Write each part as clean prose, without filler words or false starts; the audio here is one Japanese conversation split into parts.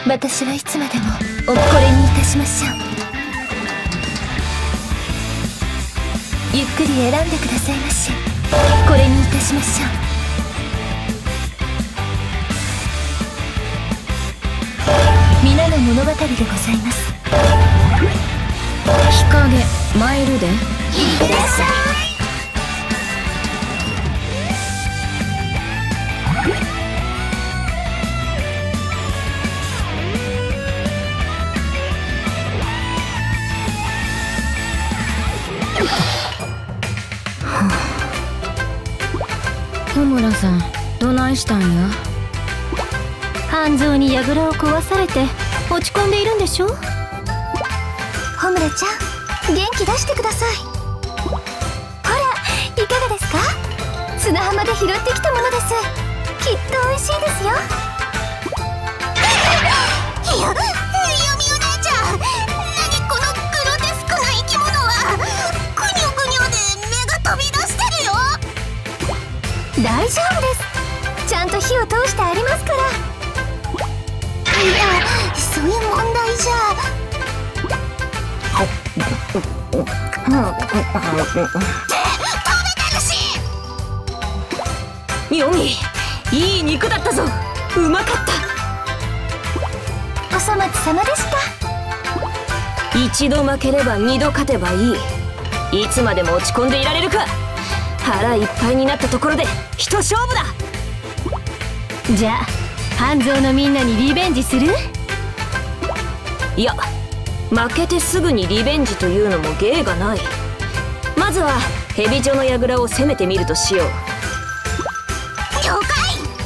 私はいつまでもこれにいたしましょう。ゆっくり選んでくださいまし。これにいたしましょう。皆の物語でございます。 日陰参るで。いってらっしゃい。 小村さん、どないしたんや。 半蔵に櫓を壊されて落ち込んでいるんでしょ。穂村ちゃん、元気出してください。ほら、いかがですか。砂浜で拾ってきたものです。きっと美味しいですよ。いや、ユミお姉ちゃん、何このグロテスクな生き物は。ぐにょぐにょで目が飛び出してるよ。大丈夫です。ちゃんと火を通してありますから。いや、そういう問題じゃ。って食べてるし。 ヨミ、いい肉だったぞ。うまかった。 お粗末様でした。 一度負ければ二度勝てばいい。いつまでも落ち込んでいられるか。腹いっぱいになったところで一勝負だ。 じゃあ半蔵のみんなにリベンジする？ いや、負けてすぐにリベンジというのも芸がない。まずは蛇女の櫓を攻めてみるとしよう。 了解。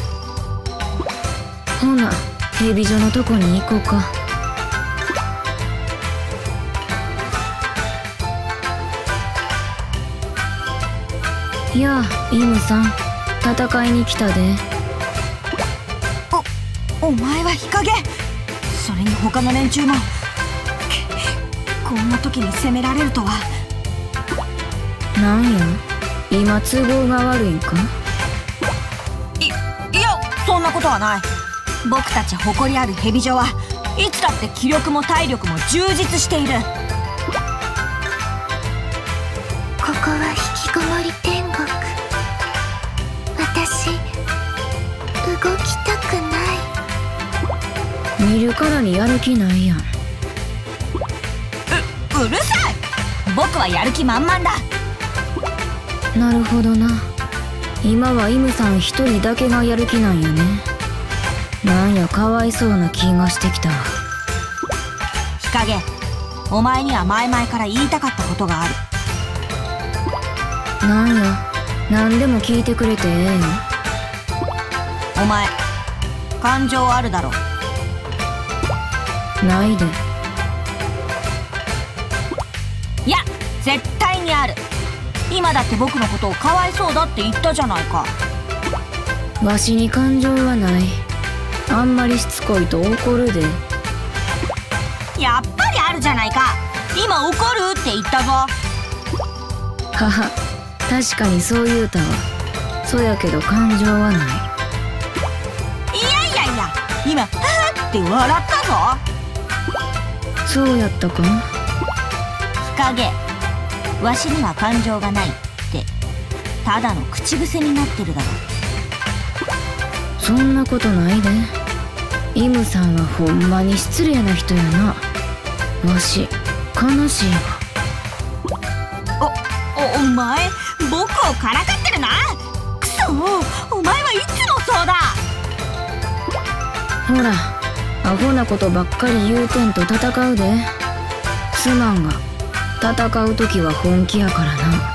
ほな、蛇女のとこに行こうか。やあ、イムさん、戦いに来たで。 お前は日陰。それに他の連中も。こんな時に攻められるとは。 なんや、今都合が悪いんか。 いや、そんなことはない。僕たち誇りある蛇女はいつだって気力も体力も充実している。 ここは引きこもり天国。私動きたくない。 見るからにやる気ないやん。 うるさい。僕はやる気満々だ。 なるほどな。今はイムさん一人だけがやる気なんやね。なんや、かわいそうな気がしてきたわ。 日陰、お前には前々から言いたかったことがある。 なんや、何でも聞いてくれてええよ。 お前感情あるだろ。 ないで。 いや、絶対にある。今だって僕のことをかわいそうだって言ったじゃないか。 わしに感情はない。あんまりしつこいと怒るで。 やっぱりあるじゃないか。今怒るって言ったぞ。 はは、確かにそう言うたわ。そやけど感情はない。 いやいやいや、今ははって笑ったぞ。 そうやったか。 日陰、わしには感情がないってただの口癖になってるだろ。 そんなことないで。イムさんはほんまに失礼な人やな。わし悲しいわ。お前僕をからかってるな。くそ、お前はいつもそうだ。 ほら、アホなことばっかり言うてんと戦うで。すまんが、戦う時は本気やからな。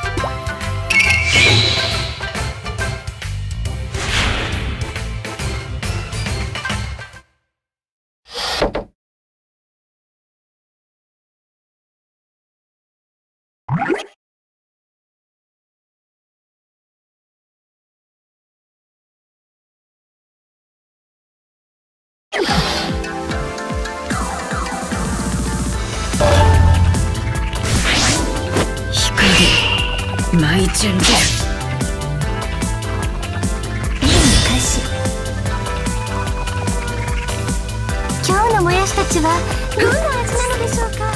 舞チュンじゃ。 任務開始。 もやしたちはどんな味なのでしょうか。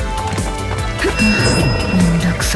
めんどくさ。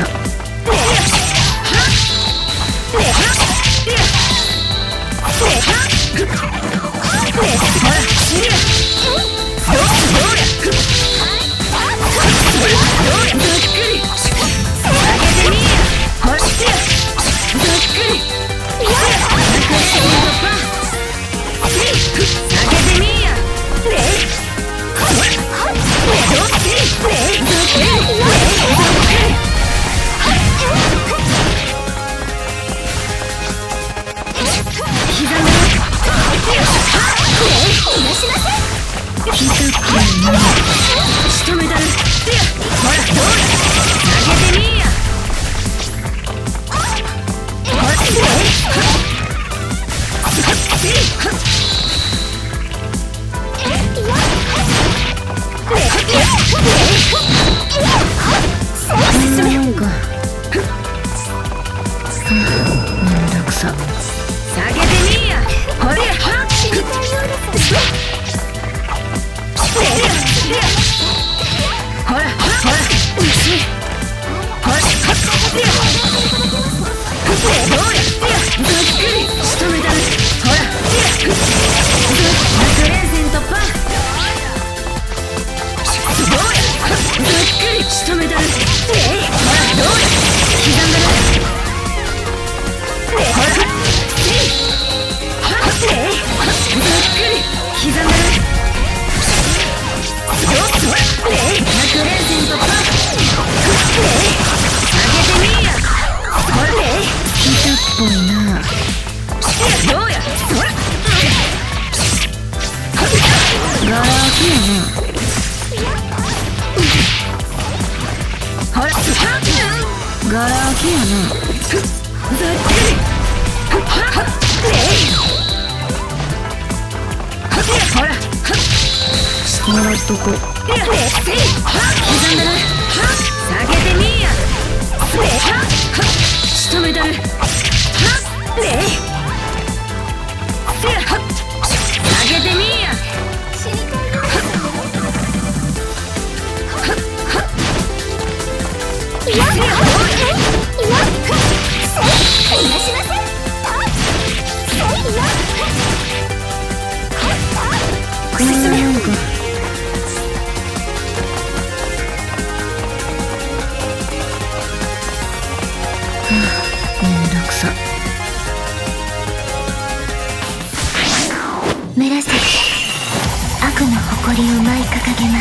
紫、悪の誇りを舞い掲げます。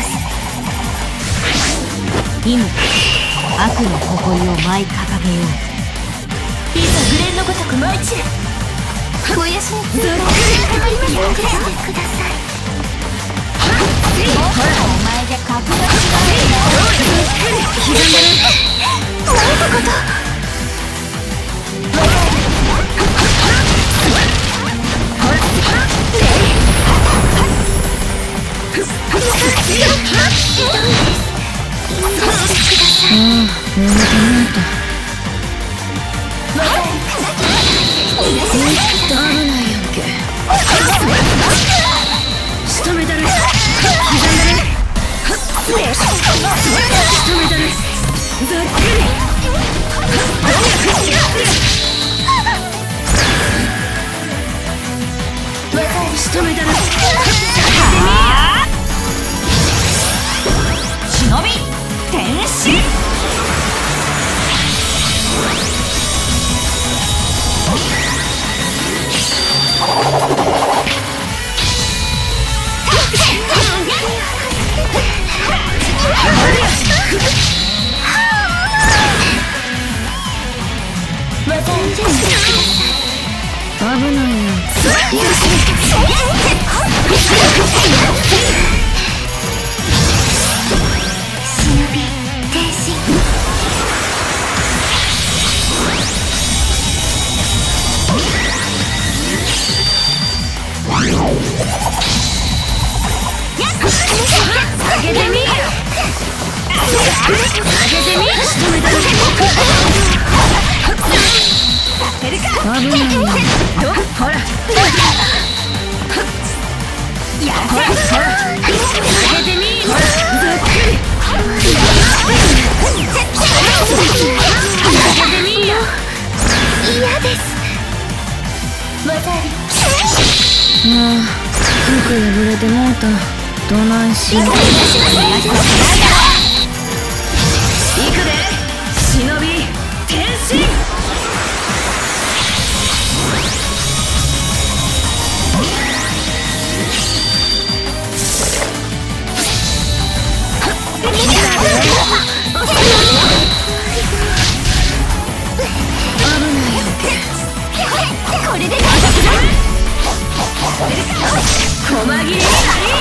今、悪の誇りを舞い掲げよう。いざグレンのごとく舞い散れ。 燃やしにずっと許してください。 お前じゃ格が違うんだ。 なんてこと。忍び天使。 危ないよ。 忍び天使。 上げてみよ。危ないよ。ほら。やほら。上げて服破れてもうた。どないしよう。行くで忍び転身。 これで細切れになりんや。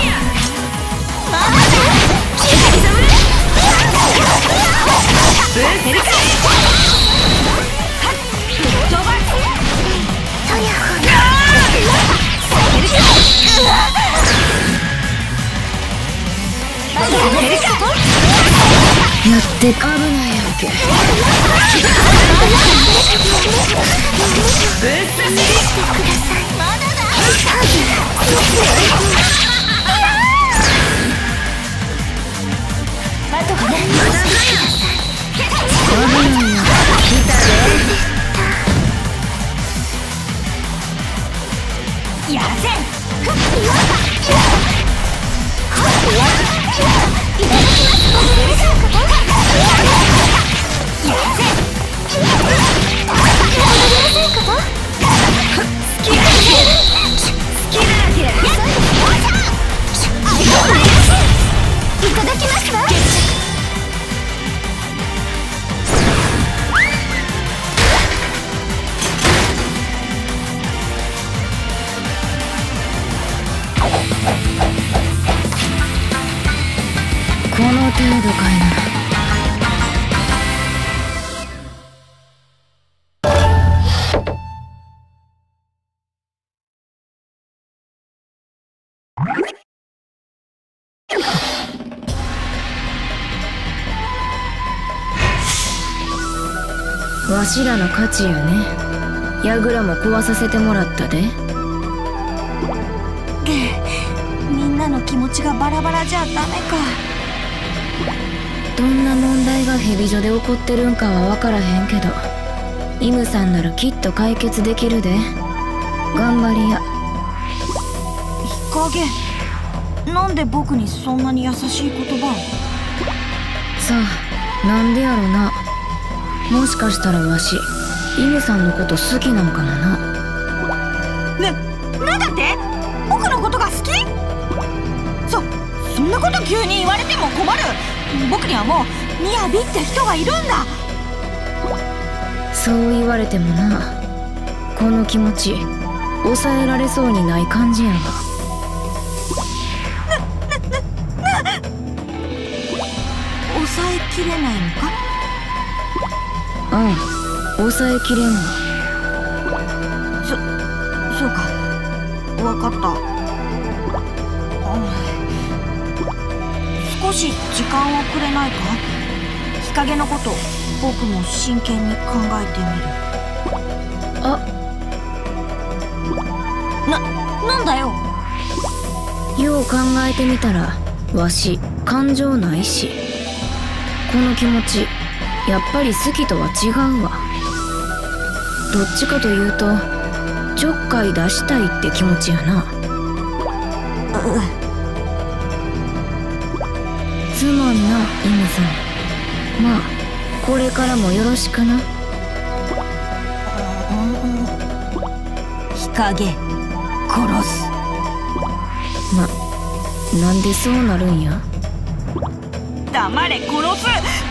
やって危ないやんけ。ぶっ刺しまだだ。あとこれまだだよ。危ないよ。来たで。やらせん。この程度かいな。わしらの勝ちやね。櫓も壊させてもらったで。 みんなの気持ちがバラバラじゃダメか。 どんな問題がヘビ女で起こってるんかは分からへんけど、イムさんならきっと解決できるで。頑張りや。 日陰、なんで僕にそんなに優しい言葉を。 さあ、なんでやろな。もしかしたらわしイムさんのこと好きなんかもな。 なんだって？僕のことが好き？そんなこと急に言われても困る。僕にはもうみやびって人がいるんだ。 そう言われてもな、この気持ち抑えられそうにない感じやが。 抑えきれないのか？ ああ、抑えきれんわ。 そうか、分かった。少し時間をくれないか？日陰のこと僕も真剣に考えてみる。なんだよ。 よう考えてみたらわし感情ないし、この気持ちやっぱり好きとは違うわ。どっちかというとちょっかい出したいって気持ちやな。すまんな、イムさん。まあこれからもよろしくな。 日陰殺す。 なんでそうなるんや。 黙れ、殺す。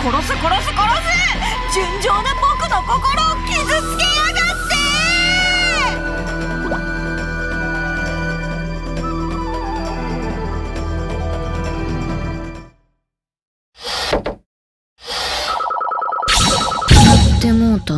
純情な僕の心を傷つけやがって。 ってもうた。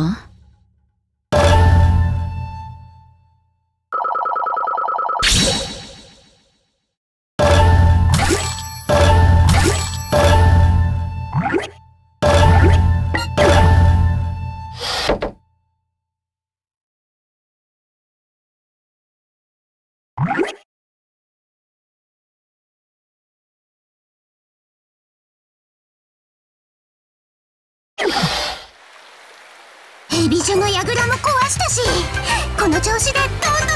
ヘビ女の櫓も壊したし、この調子でどんどん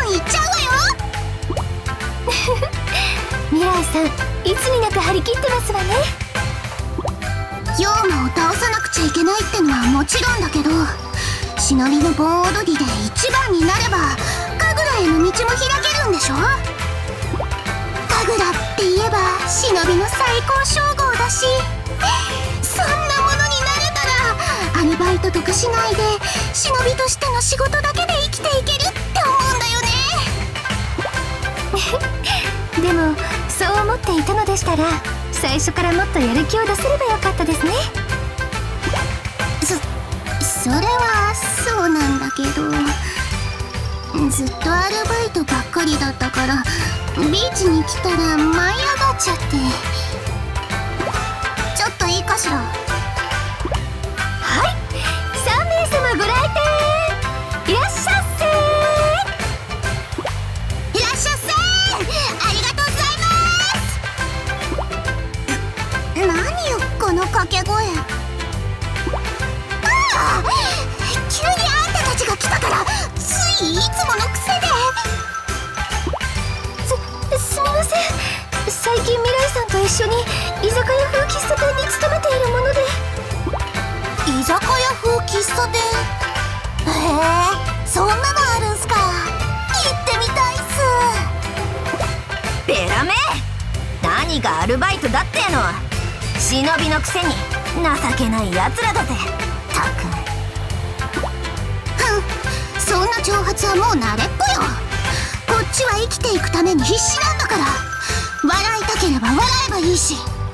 張り切ってますわね。妖魔を倒さなくちゃいけないってのはもちろんだけど、忍びの盆踊りで一番になれば神楽への道も開けるんでしょ。神楽って言えば忍びの最高称号だし、そんなものになれたらアルバイトとかしないで忍びとしての仕事だけで生きていけるって思うんだよね。でもそう思っていたのでしたら、最初からもっとやる気を出せればよかったですね。それはそうなんだけど、ずっとアルバイトばっかりだったからビーチに来たら舞い上がっちゃって。ちょっといいかしら。はい、3名様ご来店。いらっしゃっせー。いらっしゃっせー。ありがとうございます。何よこの掛け声。急にあんたたちが来たからついいつもの癖で。すみません。最近未来さんと一緒に居酒屋風喫茶店に勤めているもので。居酒屋風喫茶店。へえ、そんなのあるんすか。行ってみたいっす。 ベラめ、何がアルバイトだっての。忍びのくせに情けないやつらだぜ。たく。 そんな挑発はもう慣れっこよ。こっちは生きていくために必死なんだから、笑いたければ笑えばいいし。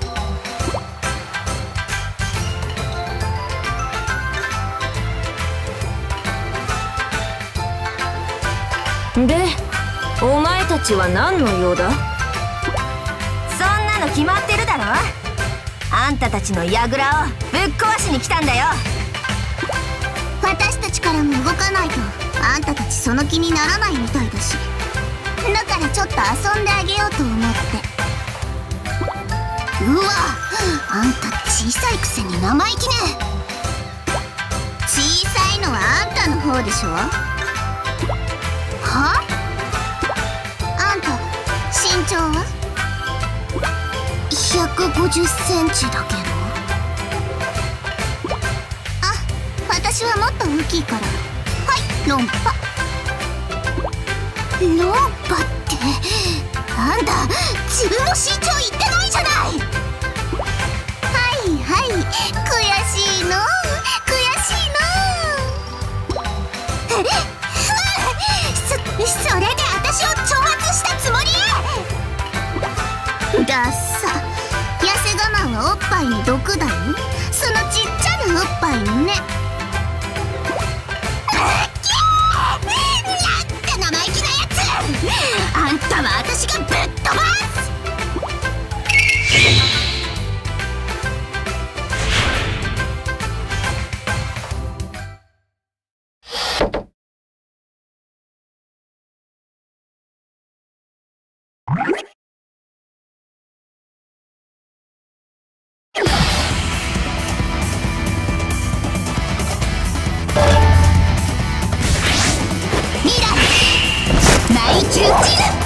で、お前たちは何の用だ。そんなの決まってるだろ。あんたたちの櫓をぶっ壊しに来たんだよ。 私たちからも動かないとあんたたちその気にならないみたいだし、だからちょっと遊んであげようと思って。うわ、あんた小さいくせに生意気ね。小さいのはあんたの方でしょ。は？あんた身長は150センチだけど。私はもっと大きいから。はい、論破。論破ってあんた自分の身長言ってないじゃない。はいはい、悔しいの悔しいの。それで私を挑発したつもり？だっさ、痩せ我慢はおっぱいに毒だよ。そのちっちゃなおっぱいにね。あんたは私がぶっ飛ばす。未来内中チル。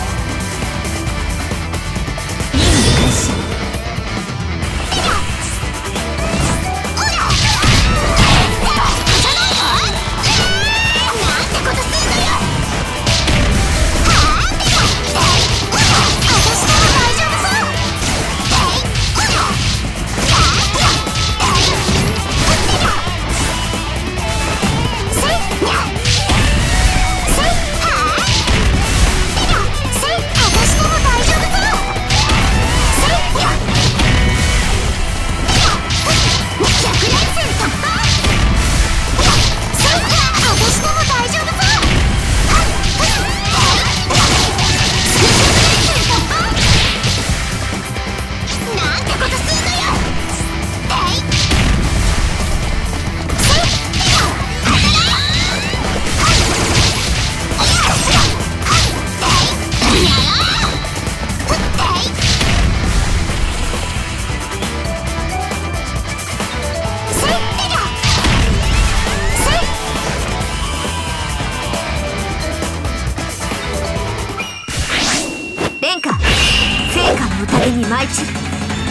殿下、聖火の宴に舞い散る。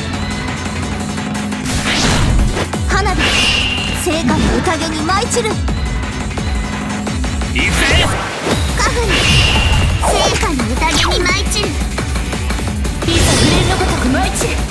聖火の宴に舞い散る。 行くぜ。 カフに聖火の宴に舞い散る。 いざ触れるのごとく舞い散る。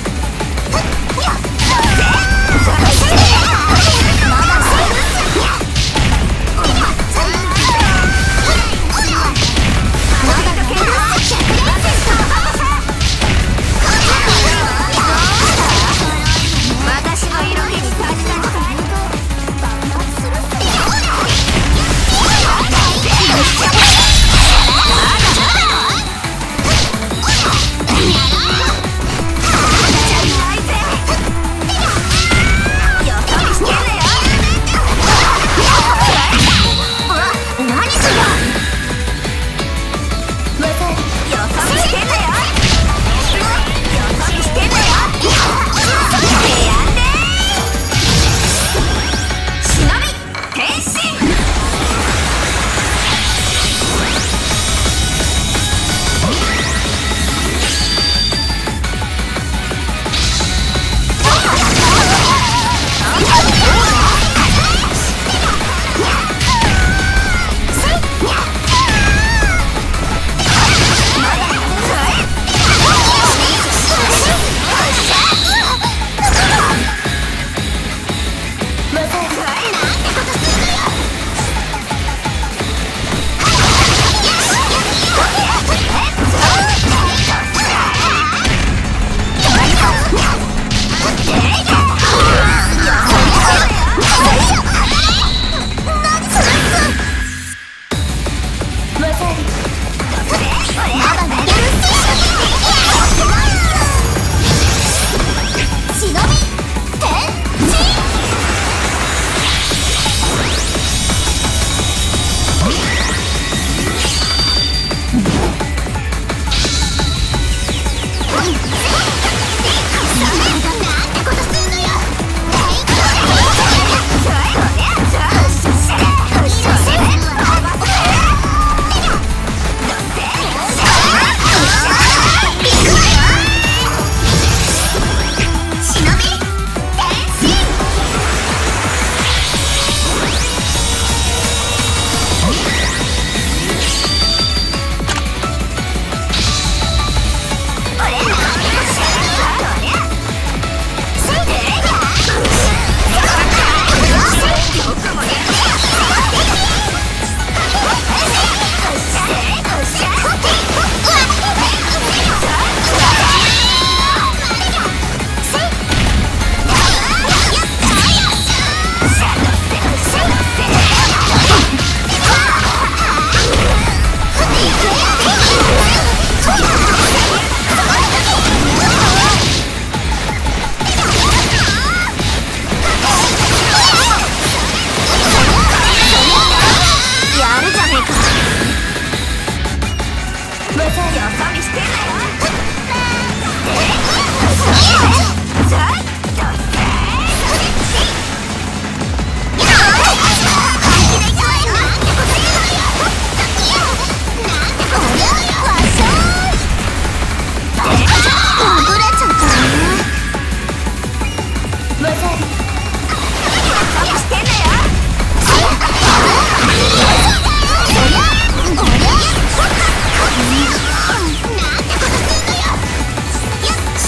こ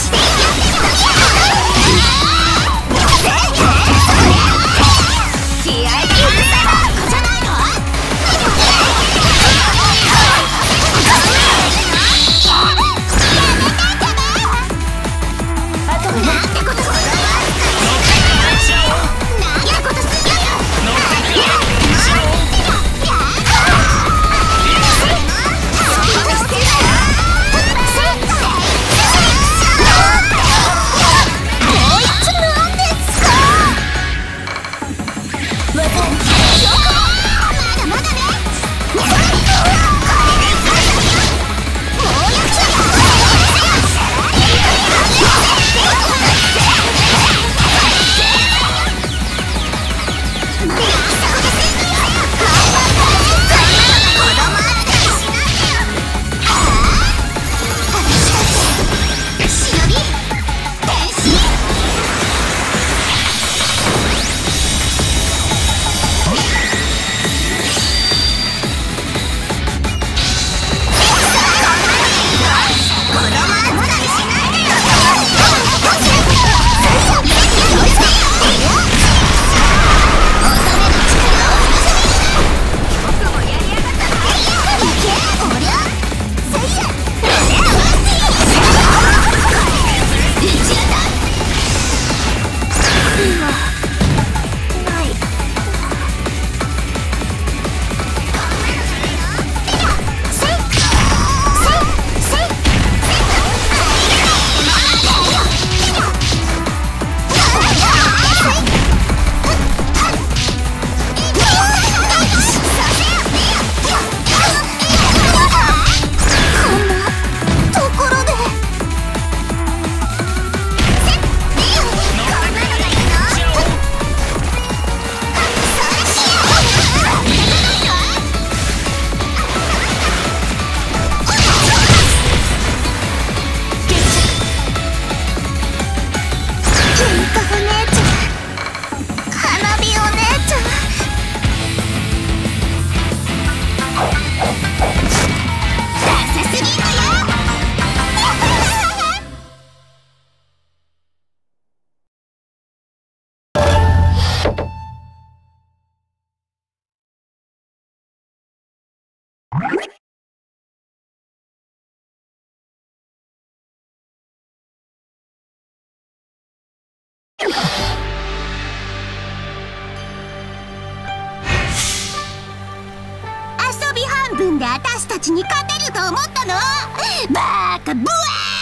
私たちに勝てると思ったの？バーカブワ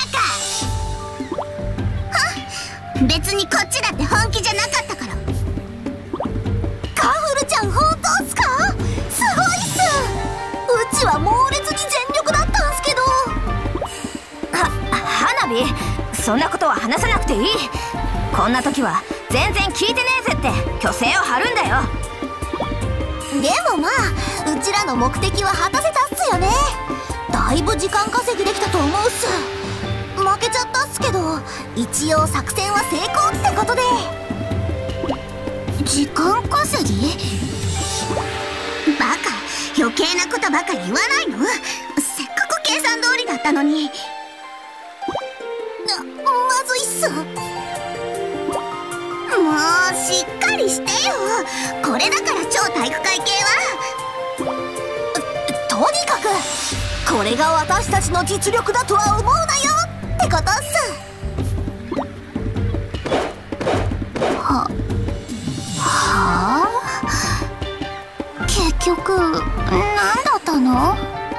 ーカ。は、別にこっちだって本気じゃなかったから。カフルちゃん本当っすか？すごいっす。うちは猛烈に全力だったんすけど。 花火、そんなことは話さなくていい。こんな時は全然聞いてねえぜって虚勢を張るんだよ。 でもまあ、うちらの目的は果たせたっすよね。だいぶ時間稼ぎできたと思うっす。負けちゃったっすけど、一応作戦は成功ってことで。時間稼ぎ？バカ、余計なことばかり言わないの？せっかく計算通りだったのに。まずいっす。もうしっかりしてよ。これだから超体育会系は。とにかくこれが私たちの実力だとは思うなよってことっす。はあ、結局何だったの？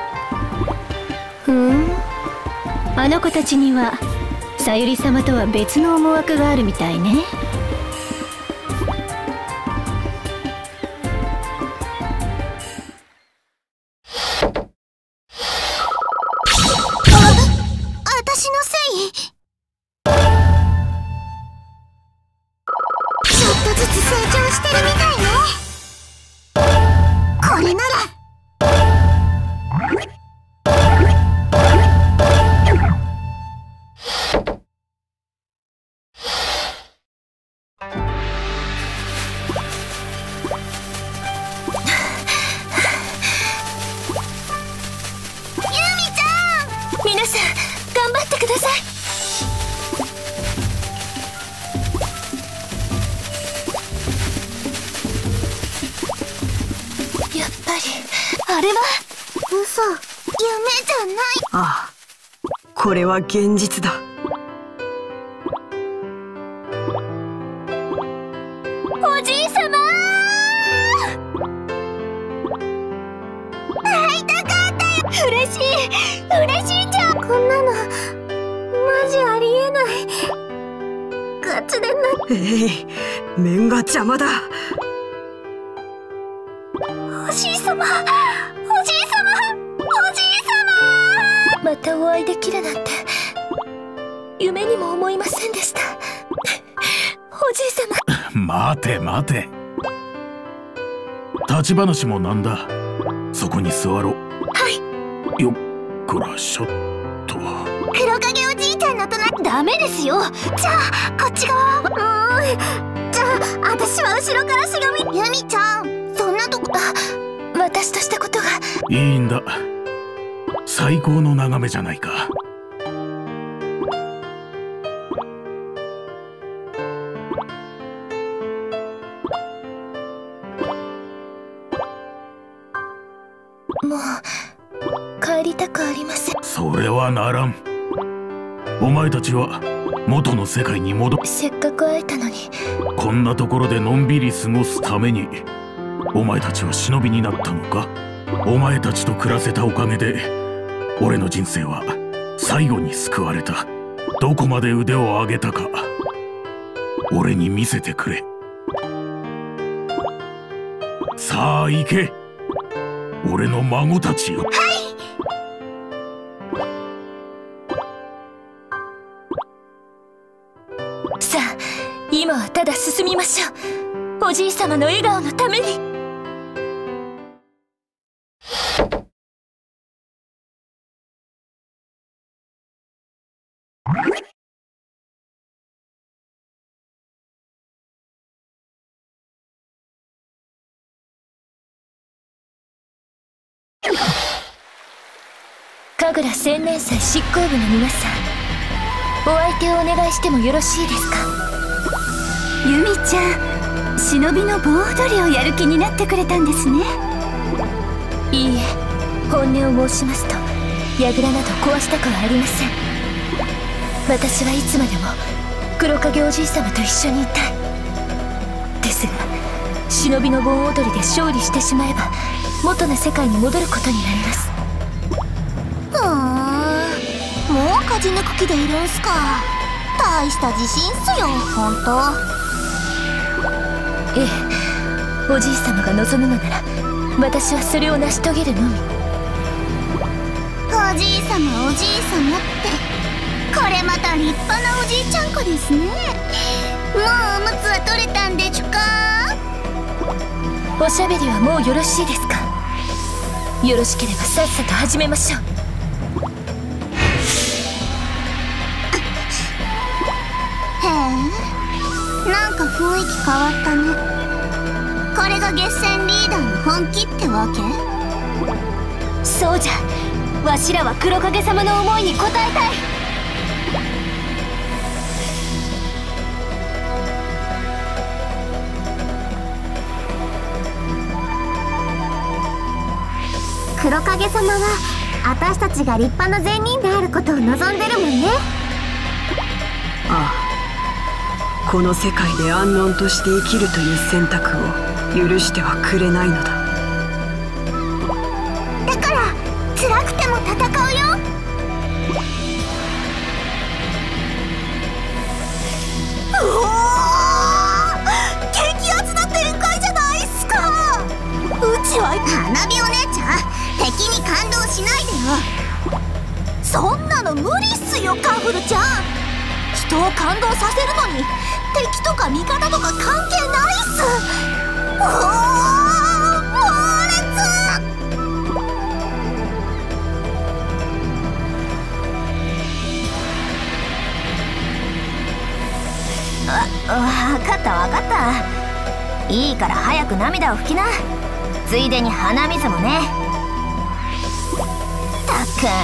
あの子たちにはさゆり様とは別の思惑があるみたいね。 私のせい？ちょっとずつ成長してるみたいね。これなら。 皆さん頑張ってください。やっぱりあれは嘘、夢じゃない。 ああ、これは現実だ。 おじいさまー、会いたかったよ。嬉しいじゃん。こんなのマジありえない。ガチで面が邪魔だ。 おじいさま、 またお会いできるなんて夢にも思いませんでした。おじい様。 待て待て、立ち話もなんだ。そこに座ろう。 はい。 よっこらしょっと。 黒影おじいちゃんの隣。ダメですよ。じゃあこっち側。じゃあ私は後ろからしがみ。ユミちゃん、そんなとこ。 私としたことが。 いいんだ、最高の眺めじゃないか。 もう帰りたくありません。 それはならん。お前たちは元の世界に戻る。 せっかく会えたのに。 こんなところでのんびり過ごすためにお前たちは忍びになったのか。お前たちと暮らせたおかげで俺の人生は最後に救われた。どこまで腕を上げたか俺に見せてくれ。さあ行け、俺の孫たちよ。 さあ今はただ進みましょう。おじい様の笑顔のために。神楽青年祭執行部の皆さん、お相手をお願いしてもよろしいですか。 ユミちゃん、忍びの棒踊りをやる気になってくれたんですね。 いいえ、本音を申しますと櫓など壊したくはありません。私はいつまでも黒影おじい様と一緒にいたい。ですが忍びの盆踊りで勝利してしまえば元の世界に戻ることになります。 じ抜く気でいるんすか。大した自信っすよ、ほんと。 ええ、おじい様が望むのなら私はそれを成し遂げるのみ。 おじい様おじい様って、これまた立派なおじいちゃん子ですね。もうおむつは取れたんでちゅか。 おしゃべりはもうよろしいですか。よろしければさっさと始めましょう。 へえ、なんか雰囲気変わったね。これが月戦リーダーの本気ってわけ？ そうじゃ、わしらは黒影様の思いに応えたい。 黒影様は私たちが立派な善人であることを望んでるもんね。 ああ、この世界で安穏として生きるという選択を許してはくれないのだ。 だから辛くても戦うよ。うおー、激アツな展開じゃないっすか。うちは花火お姉ちゃん、敵に感動しないでよ。そんなの無理っすよ、カフルちゃん。人を感動させるのに敵とか味方とか関係ないっす。おー、猛烈。 わかったわかった。いいから早く涙を拭きな。ついでに鼻水もね。たっくん、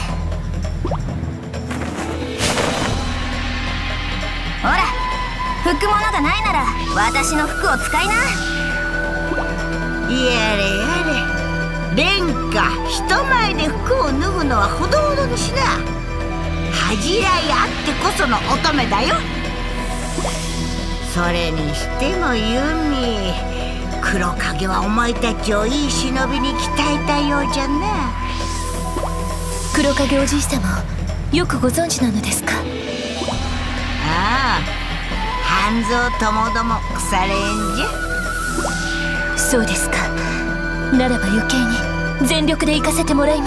ほら、拭くものがないなら私の服を使いな。 やれやれ、蓮華、人前で服を脱ぐのはほどほどにしな。恥じらいあってこその乙女だよ。それにしてもユミ、黒影はお前たちをいい忍びに鍛えたようじゃな。 黒影おじい様をよくご存知なのですか。 ああ、半蔵ともども腐れんじゃ。 そうですか。ならば余計に全力で行かせてもらいます。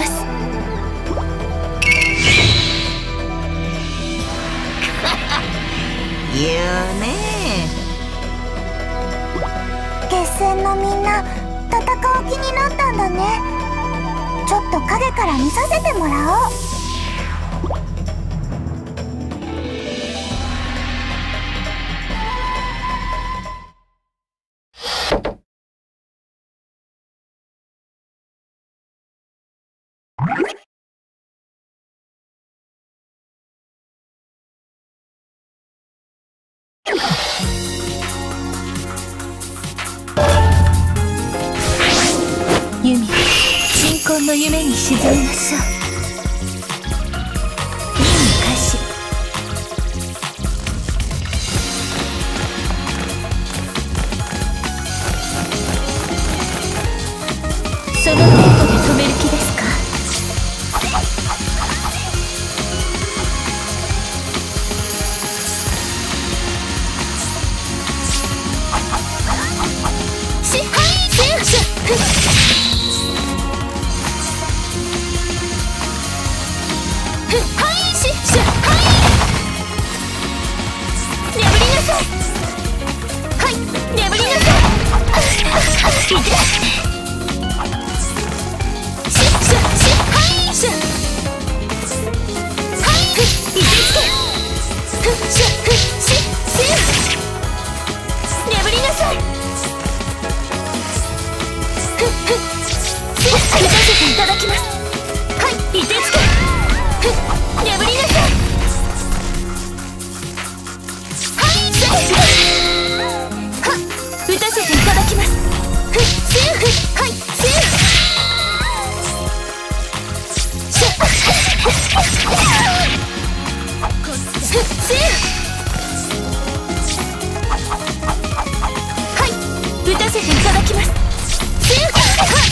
言うね。 決戦のみんな戦う気になったんだね。ちょっと影から見させてもらおう。 ユミ、新婚の夢に沈みましょう。任務開始。その程度で止める気ですか。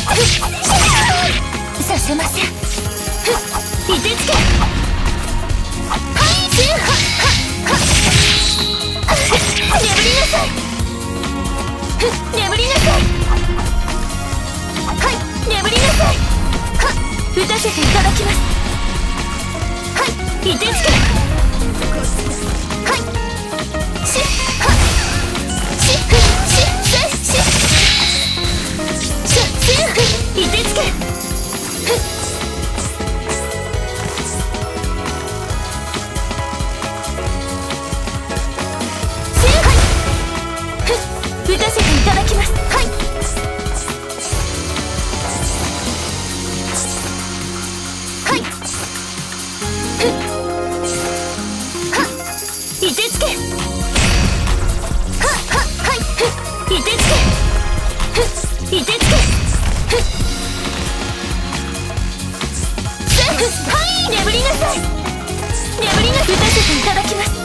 させません。いてつけ。 眠りなさい。はい、眠りなさい。打たせていただきます。はい、いてつけ。はい、しはしふしせししいてつけ。打たせていただきます。はい、はい、ふっはっいてつけ。はっはっはい、ふっいてつけ。ふっいてつけ。ふっせふっはい、眠りなさい。眠りなさい。打たせていただきます。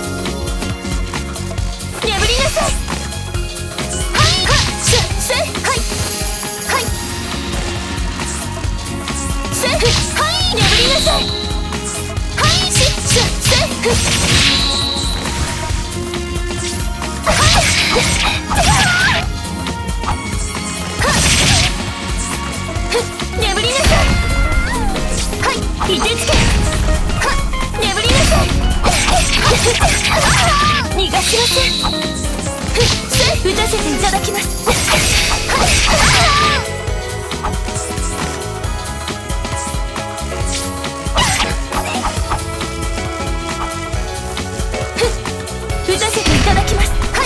眠りなさい。はい、はい、セーフ、はい、眠りなさい。はい、セーフ。眠りなさい。はい、いてつけ。眠りなさい。逃がしません。打たせていただきます。打たせていただきます。はい、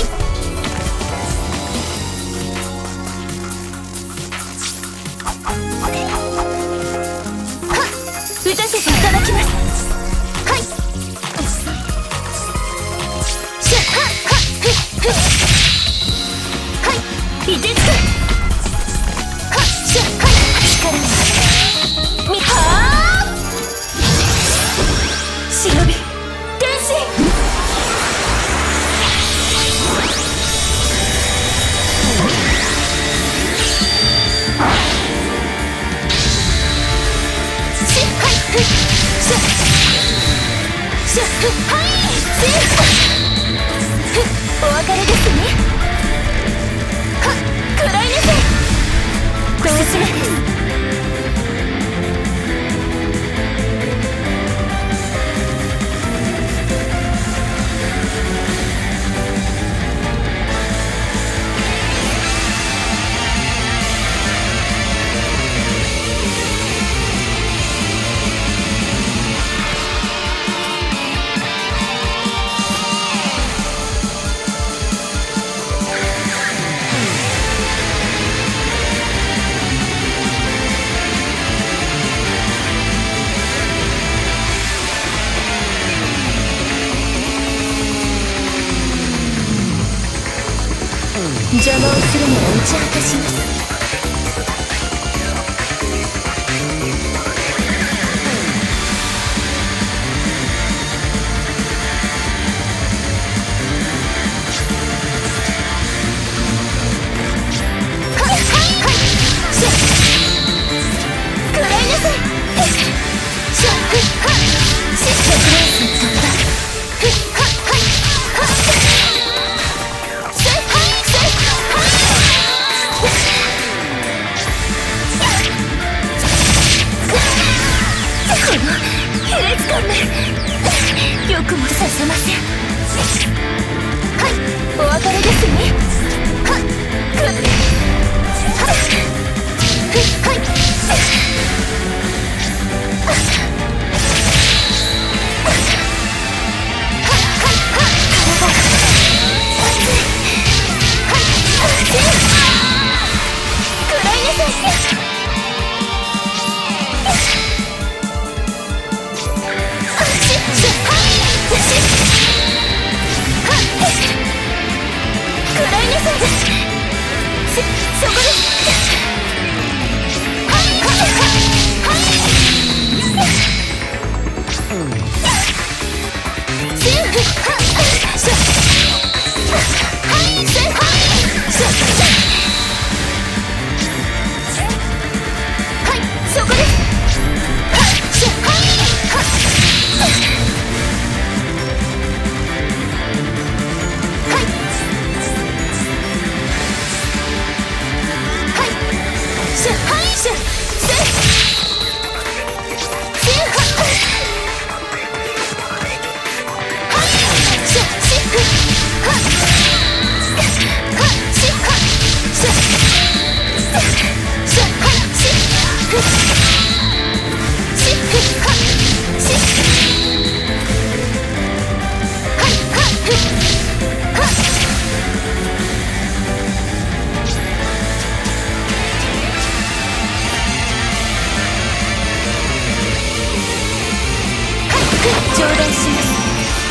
打たせていただきます。はい、しゃはっはっふっふっはい、いてつけ。はっしゃはい、力をみはー忍び天使。しはいふっしゃしゃふっはいせふっお別れですね。食らいなさい。おすすめです。邪魔をするのは打ち明かします。はいはいはい、しゃ食らいなさい。しゃふっはっし100レース突破。ふっはっはいはっせはいせこの卑劣感めよくもさせません。はい、お別れですね。はっくっはっふっはいそこです。はいはいはいはい頂戴します。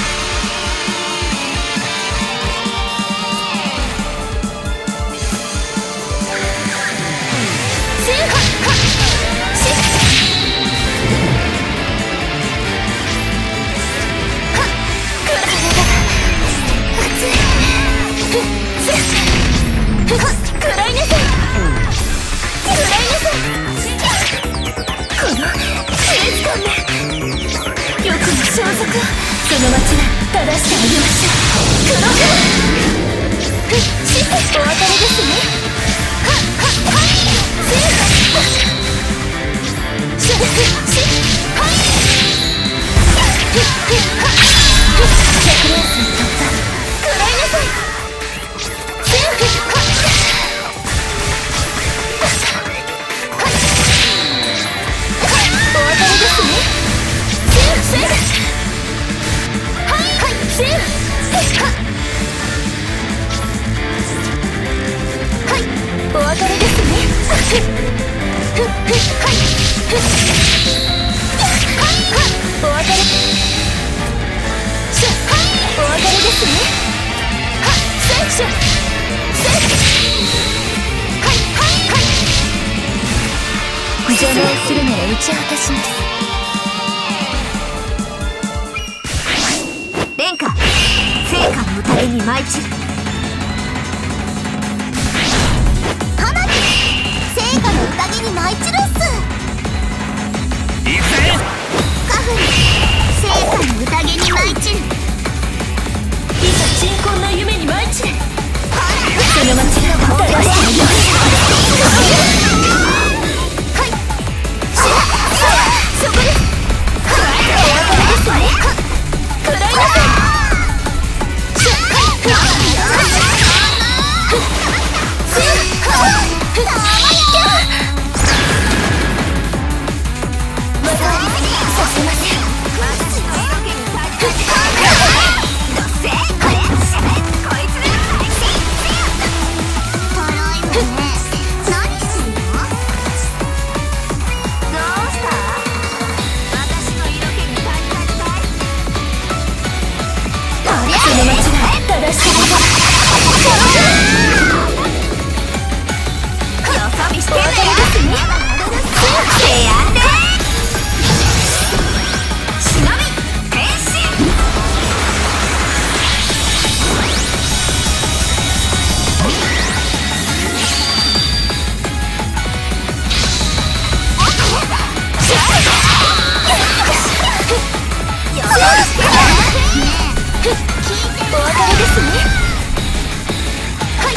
その町は正してあげましょう。黒くお別れですね。お別れですね。お別れですね。邪魔をするなら打ち果たします。殿下、聖火の宴に舞い散る。 聖火の宴に舞い散るっす。 行くぜ。 カフに聖火の宴に舞い散る。 いざ鎮魂の夢に舞い散れ。その町が正してあげましょう。そこです。お別れですね。食らいなさい。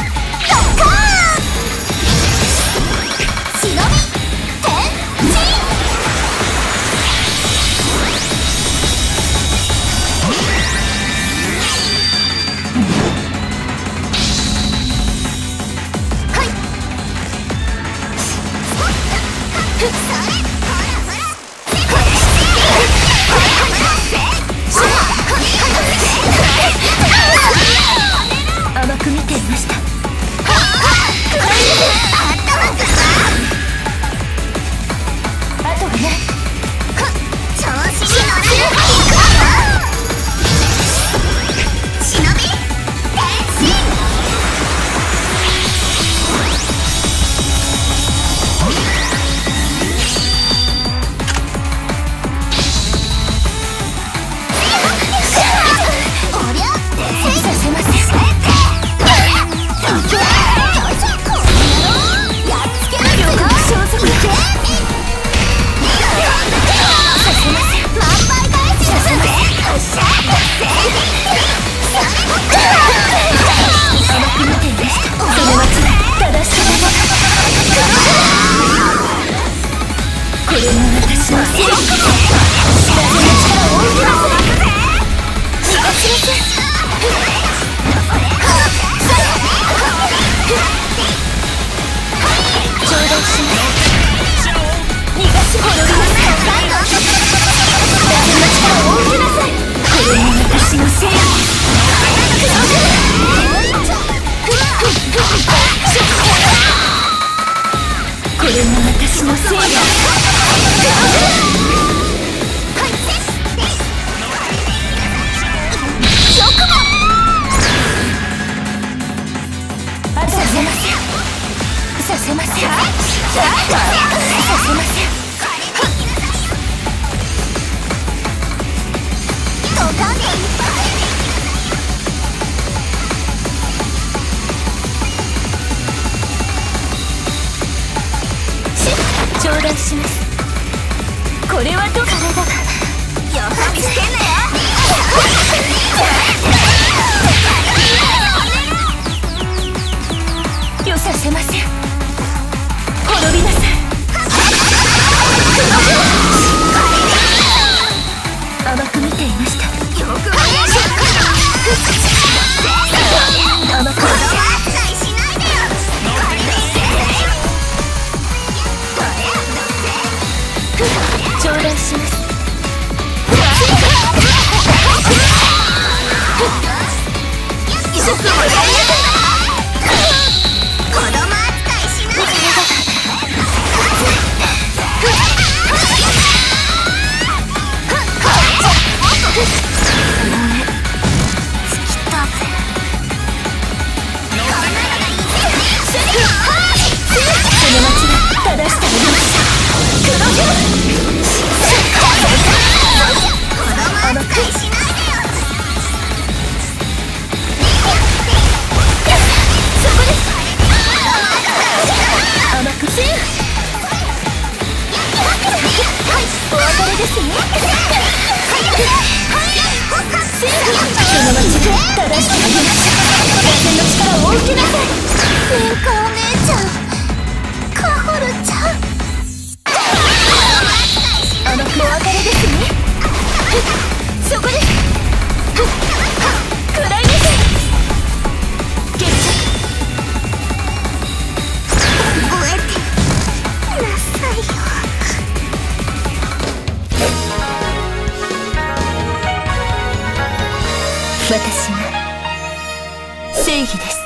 忍び天神私が正義です。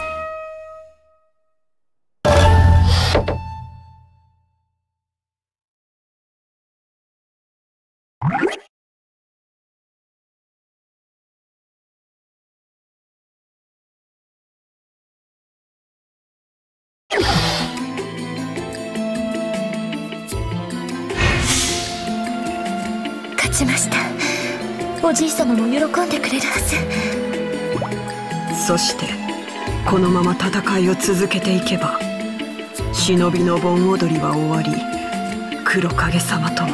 勝ちました。おじい様も喜んでくれるはず。 そしてこのまま戦いを続けていけば忍びの盆踊りは終わり、黒影様とも。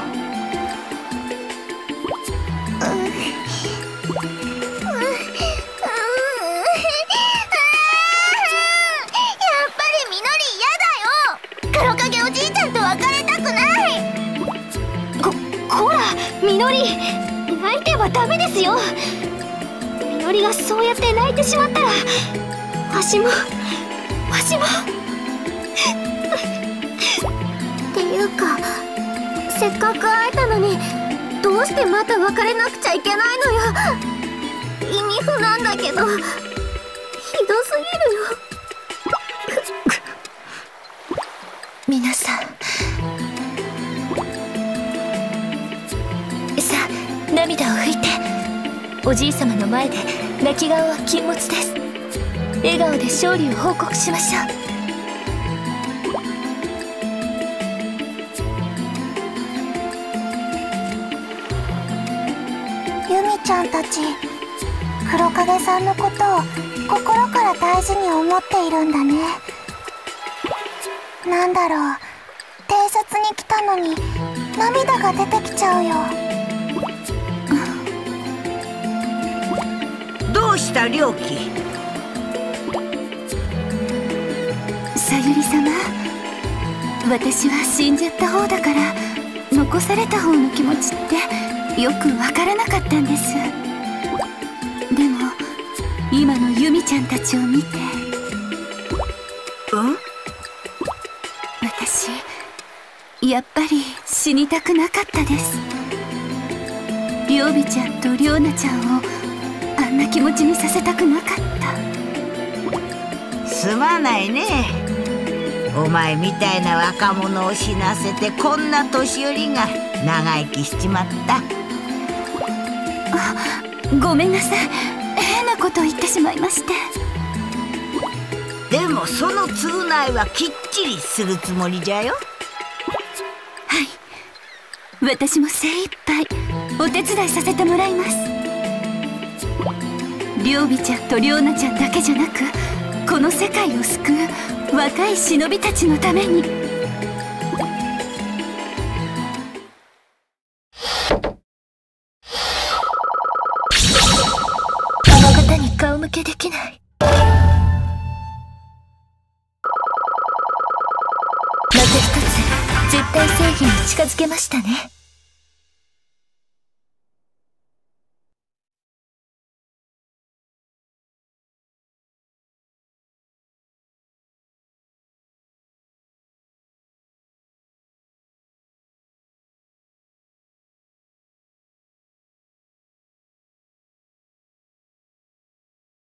みのり、泣いてはダメですよ。みのりがそうやって泣いてしまったらわしもっていうか、せっかく会えたのにどうしてまた別れなくちゃいけないのよ。意味不なんだけどひどすぎるよ。 皆さん、涙を拭いて。おじい様の前で泣き顔は禁物です。笑顔で勝利を報告しましょう。 ユミちゃんたち、黒影さんのことを心から大事に思っているんだね。なんだろう、偵察に来たのに涙が出てきちゃうよ。 どうした良樹？ さゆり様、私は死んじゃった方だから残された方の気持ちってよくわからなかったんです。でも今のユミちゃんたちを見て、私やっぱり死にたくなかったです。りょうびちゃんとりょうなちゃんをあんな気持ちにさせたくなかった。 すまないね。お前みたいな若者を死なせてこんな年寄りが長生きしちまった。 ごめんなさい、変なことを言ってしまいまして。 でもその償いはきっちりするつもりじゃよ。 はい、私も精一杯お手伝いさせてもらいます。りょうびちゃんとりょうなちゃんだけじゃなく、この世界を救う若い忍びたちのために。あの方に顔向けできない。また一つ絶対正義に近づけましたね。